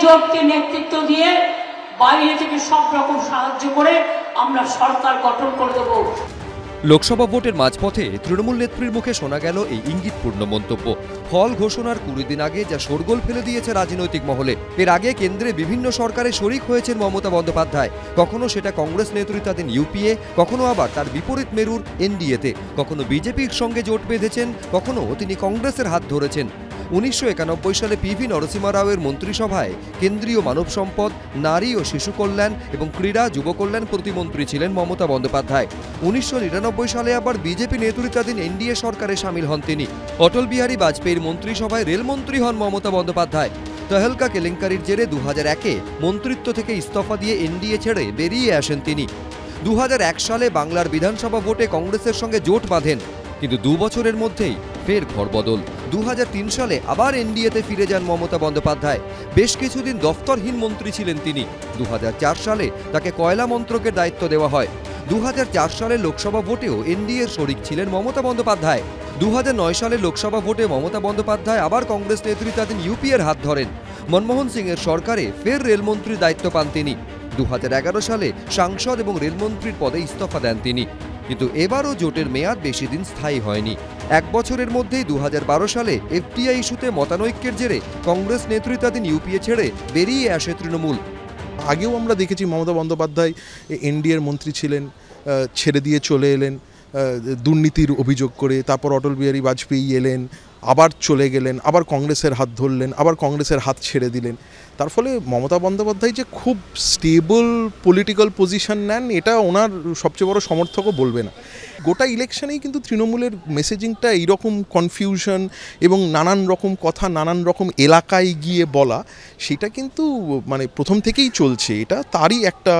জোটকে নেতৃত্ব দিয়ে বাইরে থেকে সব রকম সাহায্য করে আমরা সরকার গঠন করে দেব। লোকসভা ভোটের মাঝপথে তৃণমূল নেত্রীর মুখে শোনা গেল এই ইঙ্গিতপূর্ণ মন্তব্য। ফল ঘোষণার 20 দিন আগে যা শোরগোল ফেলে দিয়েছে রাজনৈতিক মহলে। এর আগে কেন্দ্রে বিভিন্ন সরকারে শরিক হয়েছেন মমতা বন্দ্যোপাধ্যায়। কখনো সেটা কংগ্রেস নেতৃত্বাধীন ইউপিএ, কখনো আবার তার বিপরীত মেরুর এনডিএতে, কখনো বিজেপির সঙ্গে জোট বেঁধেছেন, কখনো তিনি কংগ্রেসের হাত ধরেছেন। 1991 সালে পিভি নরসিংহ রাওয়ের মন্ত্রিসভায় কেন্দ্রীয় মানব সম্পদ, নারী ও শিশু কল্যাণ এবং ক্রীড়া যুব কল্যাণ প্রতিমন্ত্রী ছিলেন মমতা বন্দ্যোপাধ্যায়। 1999 সালে আবার বিজেপি নেতৃত্বাধীন এনডিএ সরকারে সামিল হন তিনি। অটল বিহারী বাজপেয়ীর মন্ত্রিসভায় রেলমন্ত্রী হন মমতা বন্দ্যোপাধ্যায়। তহেলকা কেলেঙ্কারির জেরে 2001-এ মন্ত্রিত্ব থেকে ইস্তফা দিয়ে এনডিএ ছেড়ে বেরিয়ে আসেন তিনি। 2001 সালে বাংলার বিধানসভা ভোটে কংগ্রেসের সঙ্গে জোট বাঁধেন, কিন্তু 2 বছরের মধ্যেই ফের ঘরবদল। 2003 সালে আবার এনডিএতে ফিরে যান মমতা বন্দ্যোপাধ্যায়। বেশ কিছুদিন দফতরহীন মন্ত্রী ছিলেন তিনি। 2004 সালে তাকে কয়লা মন্ত্রকের দায়িত্ব দেওয়া হয়। 2004 সালে লোকসভা ভোটেও এনডিএর শরিক ছিলেন মমতা বন্দ্যোপাধ্যায়। 2009 সালে লোকসভা ভোটে মমতা বন্দ্যোপাধ্যায় আবার কংগ্রেস নেতৃত্বাধীন ইউপিএর হাত ধরেন। মনমোহন সিংয়ের সরকারে ফের রেলমন্ত্রীর দায়িত্ব পান তিনি। 2011 সালে সাংসদ এবং রেলমন্ত্রীর পদে ইস্তফা দেন তিনি। কিন্তু এবারও জোটের মেয়াদ বেশি দিন স্থায়ী হয়নি। 1 বছরের মধ্যেই 2012 সালে এফটিআই ইস্যুতে মতানৈক্যের জেরে কংগ্রেস নেতৃত্বাধীন ইউপিএ ছেড়ে বেরিয়ে আসে তৃণমূল। আগেও আমরা দেখেছি মমতা বন্দ্যোপাধ্যায় এনডিএর মন্ত্রী ছিলেন, ছেড়ে দিয়ে চলে এলেন দুর্নীতির অভিযোগ করে। তারপর অটল বিহারী বাজপেয়ী এলেন, আবার চলে গেলেন, আবার কংগ্রেসের হাত ধরলেন, আবার কংগ্রেসের হাত ছেড়ে দিলেন। তার ফলে মমতা বন্দ্যোপাধ্যায় যে খুব স্টেবল পলিটিক্যাল পজিশন নেন, এটা ওনার সবচেয়ে বড় সমর্থকও বলবে না। গোটা ইলেকশনেই কিন্তু তৃণমূলের মেসেজিংটা এইরকম কনফিউশন এবং নানান রকম কথা নানান রকম এলাকায় গিয়ে বলা, সেটা কিন্তু মানে প্রথম থেকেই চলছে। এটা তারই একটা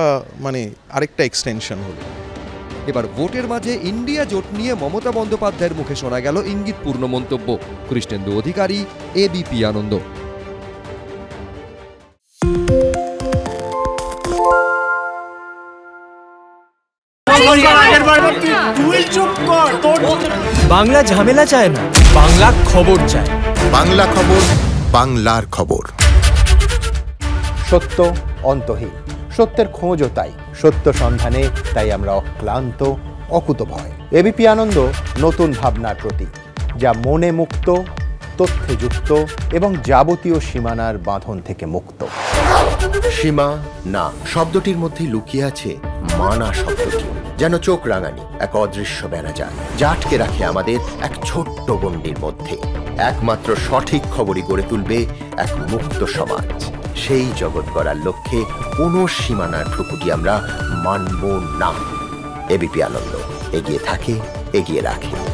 আরেকটা এক্সটেনশন হলো। এবার ভোটের মাঝে ইন্ডিয়া জোট নিয়ে মমতা বন্দ্যোপাধ্যায়ের মুখে শোনা গেল ইঙ্গিতপূর্ণ মন্তব্য। কৃষ্ণেন্দু অধিকারী, এবিপি আনন্দ। বাংলা ঝামেলা চায় না, বাংলা খবর চায়। বাংলা খবর, বাংলার খবর। সত্য অন্তহীন, সত্যের খোঁজও তাই, সত্য সন্ধানে তাই আমরা অক্লান্ত, অকুতভয়। এবিপি আনন্দ নতুন ভাবনার প্রতীক, যা মনে মুক্ত, তথ্যে যুক্ত এবং যাবতীয় সীমানার বাঁধন থেকে মুক্ত। সীমা না শব্দটির মধ্যে লুকিয়ে আছে মানা শব্দটি, যেন চোখ রাঙানি এক অদৃশ্য বেড়াজাল, যা আটকে রাখে আমাদের এক ছোট্ট গণ্ডির মধ্যে। একমাত্র সঠিক খবরই গড়ে তুলবে এক মুক্ত সমাজ। সেই জগৎ গড়ার লক্ষ্যে কোনো সীমানার ঠুকুটি আমরা মানব না। এবিপি আনন্দ এগিয়ে থাকে, এগিয়ে রাখে।